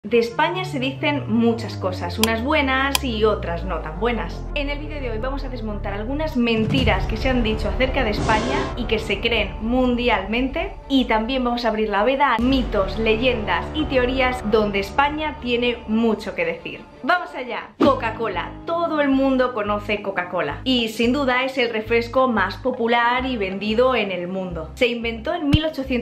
De España se dicen muchas cosas, unas buenas y otras no tan buenas. En el vídeo de hoy vamos a desmontar algunas mentiras que se han dicho acerca de España y que se creen mundialmente, y también vamos a abrir la veda a mitos, leyendas y teorías donde España tiene mucho que decir. ¡Vamos allá! Coca-Cola. Todo el mundo conoce Coca-Cola y sin duda es el refresco más popular y vendido en el mundo. Se inventó en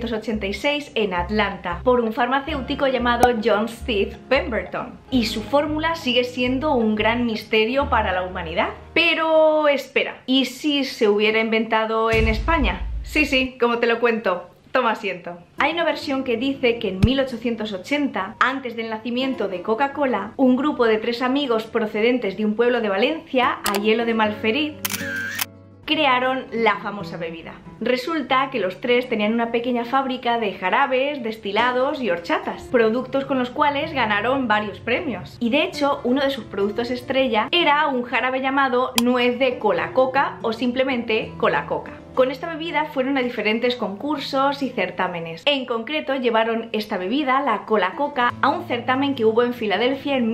1886 en Atlanta por un farmacéutico llamado John Steve Pemberton, y su fórmula sigue siendo un gran misterio para la humanidad. Pero espera, ¿y si se hubiera inventado en España? Sí, como te lo cuento. Toma asiento. Hay una versión que dice que en 1880, antes del nacimiento de Coca-Cola, un grupo de 3 amigos procedentes de un pueblo de Valencia, Aielo de Malferit, crearon la famosa bebida. Resulta que los 3 tenían una pequeña fábrica de jarabes, destilados y horchatas, productos con los cuales ganaron varios premios. Y de hecho, uno de sus productos estrella era un jarabe llamado nuez de cola-coca o simplemente cola-coca. Con esta bebida fueron a diferentes concursos y certámenes. En concreto, llevaron esta bebida, la cola-coca, a un certamen que hubo en Filadelfia en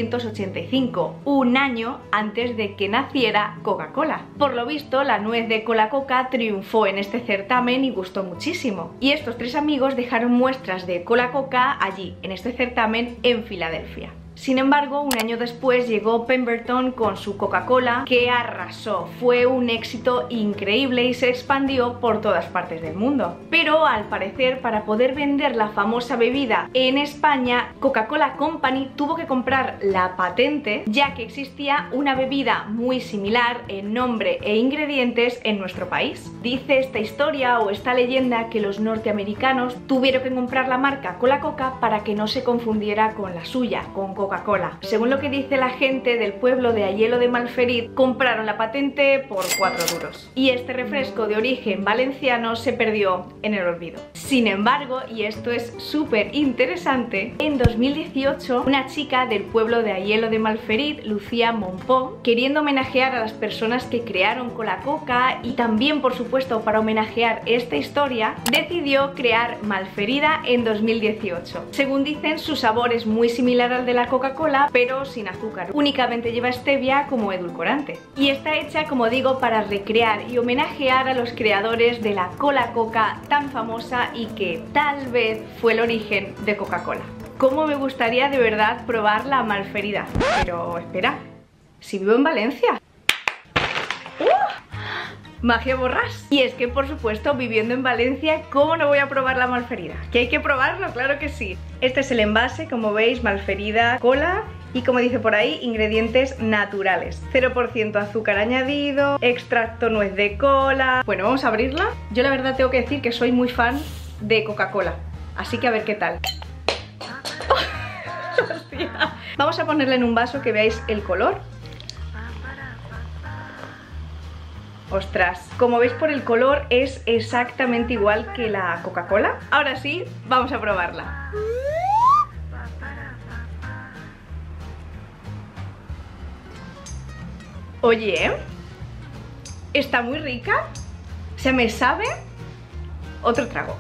1885, un año antes de que naciera Coca-Cola. Por lo visto, la nuez de cola-coca triunfó en este certamen y gustó muchísimo. Y estos 3 amigos dejaron muestras de cola-coca allí, en este certamen en Filadelfia. Sin embargo, un año después llegó Pemberton con su Coca-Cola, que arrasó. Fue un éxito increíble y se expandió por todas partes del mundo. Pero al parecer, para poder vender la famosa bebida en España, Coca-Cola Company tuvo que comprar la patente, ya que existía una bebida muy similar en nombre e ingredientes en nuestro país. Dice esta historia o esta leyenda que los norteamericanos tuvieron que comprar la marca Cola-Coca para que no se confundiera con la suya, con Coca-Cola. Según lo que dice la gente del pueblo de Aielo de Malferit, compraron la patente por 4 duros. Y este refresco de origen valenciano se perdió en el olvido. Sin embargo, y esto es súper interesante, en 2018 una chica del pueblo de Aielo de Malferit, Lucía Monpón, queriendo homenajear a las personas que crearon Cola-Coca y también por supuesto para homenajear esta historia, decidió crear Malferida en 2018. Según dicen, su sabor es muy similar al de la Coca-Cola, pero sin azúcar. Únicamente lleva stevia como edulcorante. Y está hecha, como digo, para recrear y homenajear a los creadores de la cola-coca tan famosa y que tal vez fue el origen de Coca-Cola. ¿Cómo me gustaría de verdad probar la Malferida? Pero espera, si vivo en Valencia. Magia borrás. Y es que por supuesto, viviendo en Valencia, ¿cómo no voy a probar la Malferida? ¿Que hay que probarlo? Claro que sí. Este es el envase, como veis, Malferida cola, y como dice por ahí, ingredientes naturales, 0% azúcar añadido, extracto nuez de cola. Bueno, vamos a abrirla. Yo la verdad tengo que decir que soy muy fan de Coca-Cola, así que a ver qué tal. Vamos a ponerla en un vaso que veáis el color. Ostras, como veis por el color es exactamente igual que la Coca-Cola. Ahora sí, vamos a probarla. Oye, está muy rica. O sea, me sabe otro trago.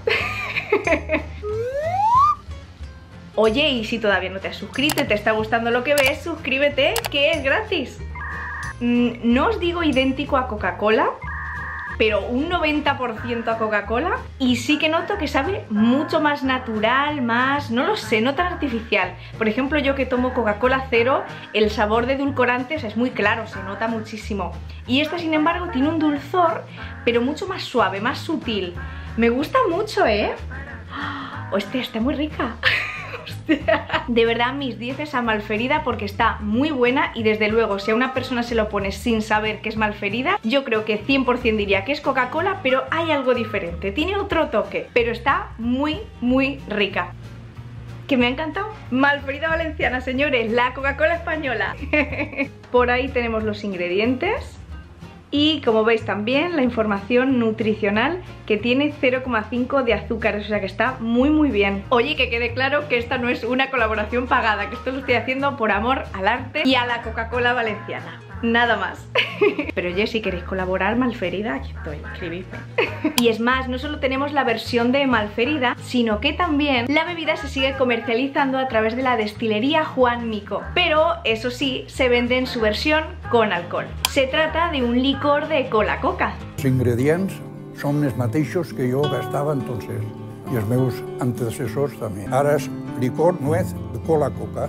Oye, y si todavía no te has suscrito y te está gustando lo que ves, suscríbete, que es gratis. No os digo idéntico a Coca-Cola, pero un 90% a Coca-Cola, y sí que noto que sabe mucho más natural, más, no lo sé, no tan artificial. Por ejemplo, yo que tomo Coca-Cola cero, el sabor de edulcorantes es muy claro, se nota muchísimo. Y esta, sin embargo, tiene un dulzor, pero mucho más suave, más sutil. Me gusta mucho, ¿eh? Hostia, está muy rica. De verdad, mis 10 a Malferida porque está muy buena, y desde luego si a una persona se lo pone sin saber que es Malferida, yo creo que 100% diría que es Coca-Cola, pero hay algo diferente, tiene otro toque, pero está muy rica. Que me ha encantado. Malferida valenciana, señores, la Coca-Cola española. Por ahí tenemos los ingredientes. Y como veis también la información nutricional, que tiene 0,5 de azúcar, o sea que está muy bien. Oye, que quede claro que esta no es una colaboración pagada, que esto lo estoy haciendo por amor al arte y a la Coca-Cola valenciana. Nada más. Pero oye, si queréis colaborar, Malferida, aquí estoy, escribidme. Y es más, no solo tenemos la versión de Malferida, sino que también la bebida se sigue comercializando a través de la destilería Juan Mico. Pero, eso sí, se vende en su versión con alcohol. Se trata de un licor de cola-coca. Els ingredients són els mateixos que jo gastava entonces, i els meus antecessors també. Ara és licor nuez de cola-coca.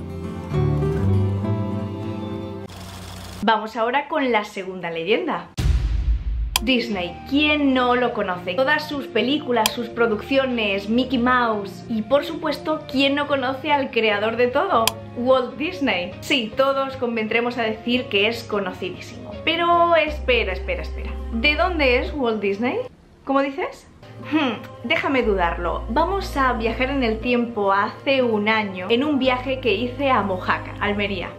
Vamos ahora con la segunda leyenda. Disney, ¿quién no lo conoce? Todas sus películas, sus producciones, Mickey Mouse y por supuesto, ¿quién no conoce al creador de todo? Walt Disney. Sí, todos convendremos a decir que es conocidísimo. Pero espera. ¿De dónde es Walt Disney? ¿Cómo dices? Déjame dudarlo. Vamos a viajar en el tiempo hace un año en un viaje que hice a Mojácar, Almería.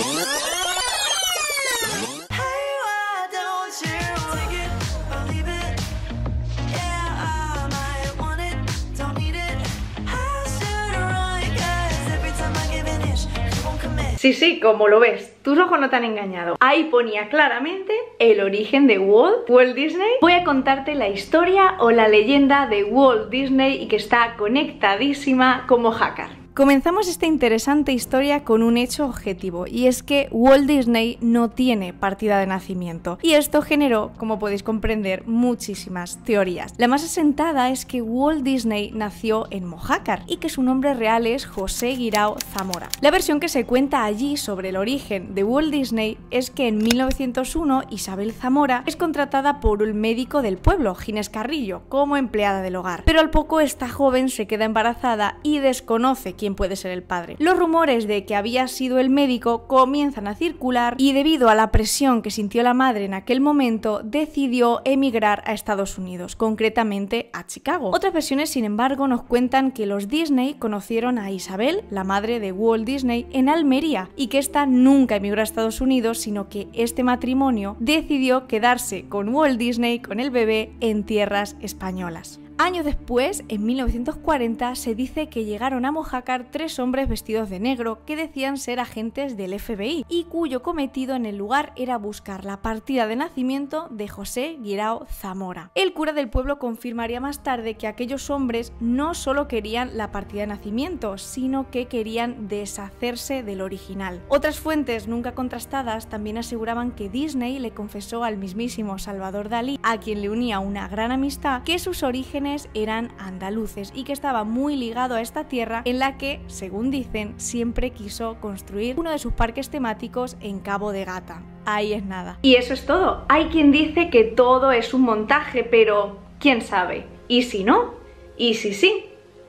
Sí, como lo ves, tus ojos no te han engañado. Ahí ponía claramente el origen de Walt Disney. Voy a contarte la historia o la leyenda de Walt Disney y que está conectadísima con Mojácar. Comenzamos esta interesante historia con un hecho objetivo, y es que Walt Disney no tiene partida de nacimiento, y esto generó, como podéis comprender, muchísimas teorías. La más asentada es que Walt Disney nació en Mojácar y que su nombre real es José Guirao Zamora. La versión que se cuenta allí sobre el origen de Walt Disney es que en 1901 Isabel Zamora es contratada por un médico del pueblo, Ginés Carrillo, como empleada del hogar, pero al poco esta joven se queda embarazada y desconoce quién puede ser el padre. Los rumores de que había sido el médico comienzan a circular y debido a la presión que sintió la madre en aquel momento decidió emigrar a Estados Unidos, concretamente a Chicago. Otras versiones, sin embargo, nos cuentan que los Disney conocieron a Isabel, la madre de Walt Disney, en Almería y que ésta nunca emigró a Estados Unidos, sino que este matrimonio decidió quedarse con Walt Disney, con el bebé, en tierras españolas. Años después, en 1940, se dice que llegaron a Mojácar 3 hombres vestidos de negro que decían ser agentes del FBI y cuyo cometido en el lugar era buscar la partida de nacimiento de José Guirao Zamora. El cura del pueblo confirmaría más tarde que aquellos hombres no solo querían la partida de nacimiento, sino que querían deshacerse del original. Otras fuentes nunca contrastadas también aseguraban que Disney le confesó al mismísimo Salvador Dalí, a quien le unía una gran amistad, que sus orígenes eran andaluces y que estaba muy ligado a esta tierra en la que, según dicen, siempre quiso construir uno de sus parques temáticos en Cabo de Gata. Ahí es nada. Y eso es todo. Hay quien dice que todo es un montaje, pero ¿quién sabe? ¿Y si no? ¿Y si sí?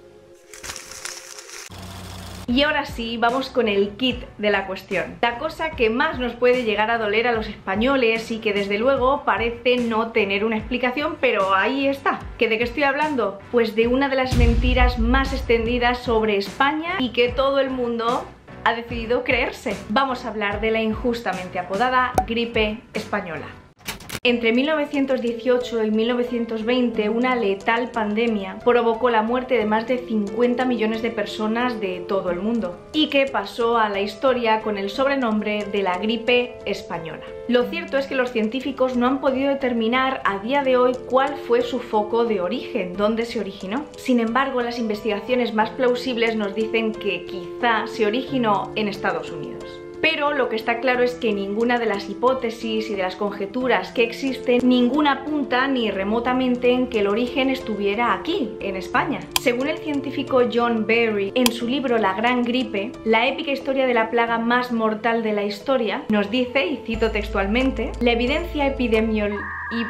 Y ahora sí, vamos con el kit de la cuestión. La cosa que más nos puede llegar a doler a los españoles y que desde luego parece no tener una explicación, pero ahí está. ¿Que de qué estoy hablando? Pues de una de las mentiras más extendidas sobre España y que todo el mundo ha decidido creerse. Vamos a hablar de la injustamente apodada gripe española. Entre 1918 y 1920, una letal pandemia provocó la muerte de más de 50 millones de personas de todo el mundo y que pasó a la historia con el sobrenombre de la gripe española. Lo cierto es que los científicos no han podido determinar a día de hoy cuál fue su foco de origen, dónde se originó. Sin embargo, las investigaciones más plausibles nos dicen que quizá se originó en Estados Unidos. Pero lo que está claro es que ninguna de las hipótesis y de las conjeturas que existen, ninguna apunta ni remotamente en que el origen estuviera aquí, en España. Según el científico John Berry, en su libro La Gran Gripe, la épica historia de la plaga más mortal de la historia, nos dice, y cito textualmente, la evidencia epidemiológica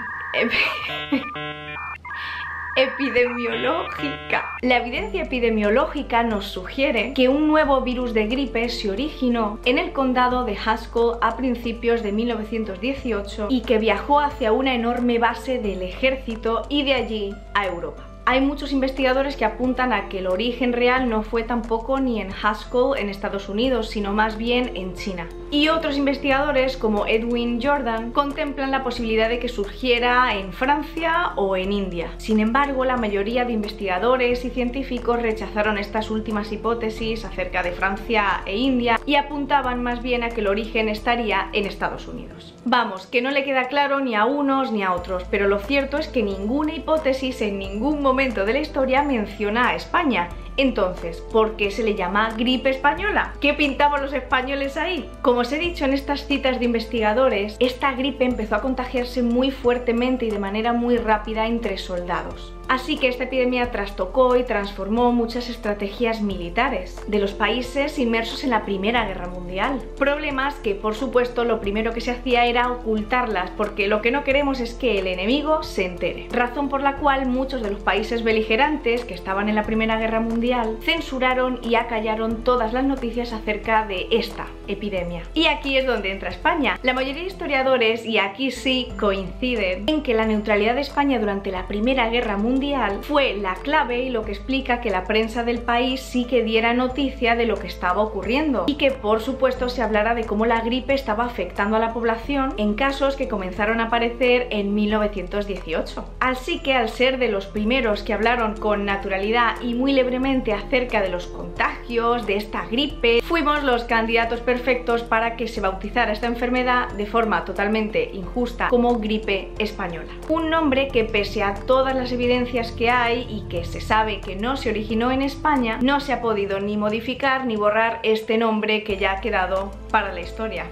La evidencia epidemiológica nos sugiere que un nuevo virus de gripe se originó en el condado de Haskell a principios de 1918 y que viajó hacia una enorme base del ejército y de allí a Europa. Hay muchos investigadores que apuntan a que el origen real no fue tampoco ni en Haskell en Estados Unidos, sino más bien en China. Y otros investigadores, como Edwin Jordan, contemplan la posibilidad de que surgiera en Francia o en India. Sin embargo, la mayoría de investigadores y científicos rechazaron estas últimas hipótesis acerca de Francia e India y apuntaban más bien a que el origen estaría en Estados Unidos. Vamos, que no le queda claro ni a unos ni a otros, pero lo cierto es que ninguna hipótesis en ningún momento de la historia menciona a España. Entonces, ¿por qué se le llama gripe española? ¿Qué pintaban los españoles ahí? Como os he dicho en estas citas de investigadores, esta gripe empezó a contagiarse muy fuertemente y de manera muy rápida entre soldados. Así que esta epidemia trastocó y transformó muchas estrategias militares de los países inmersos en la Primera Guerra Mundial. Problemas que, por supuesto, lo primero que se hacía era ocultarlas, porque lo que no queremos es que el enemigo se entere. Razón por la cual muchos de los países beligerantes que estaban en la Primera Guerra Mundial censuraron y acallaron todas las noticias acerca de esta epidemia. Y aquí es donde entra España. La mayoría de historiadores, y aquí sí coinciden, en que la neutralidad de España durante la Primera Guerra Mundial fue la clave y lo que explica que la prensa del país sí que diera noticia de lo que estaba ocurriendo y que por supuesto se hablara de cómo la gripe estaba afectando a la población en casos que comenzaron a aparecer en 1918. Así que al ser de los primeros que hablaron con naturalidad y muy libremente acerca de los contagios de esta gripe, fuimos los candidatos perfectos para que se bautizara esta enfermedad de forma totalmente injusta como gripe española. Un nombre que, pese a todas las evidencias que hay y que se sabe que no se originó en España, no se ha podido ni modificar ni borrar este nombre que ya ha quedado para la historia.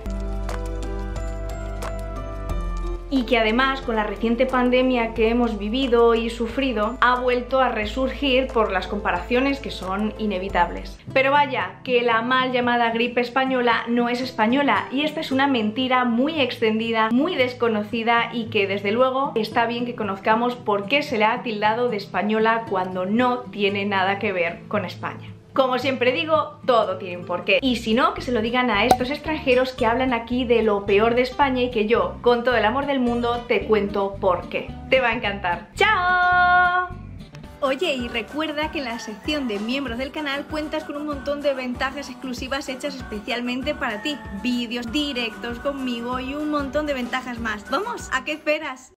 Y que además, con la reciente pandemia que hemos vivido y sufrido, ha vuelto a resurgir por las comparaciones que son inevitables. Pero vaya, que la mal llamada gripe española no es española, y esta es una mentira muy extendida, muy desconocida, y que desde luego está bien que conozcamos por qué se le ha tildado de española cuando no tiene nada que ver con España. Como siempre digo, todo tiene un porqué. Y si no, que se lo digan a estos extranjeros que hablan aquí de lo peor de España y que yo, con todo el amor del mundo, te cuento por qué. Te va a encantar. ¡Chao! Oye, y recuerda que en la sección de miembros del canal cuentas con un montón de ventajas exclusivas hechas especialmente para ti. Vídeos, directos conmigo y un montón de ventajas más. ¡Vamos! ¿A qué esperas?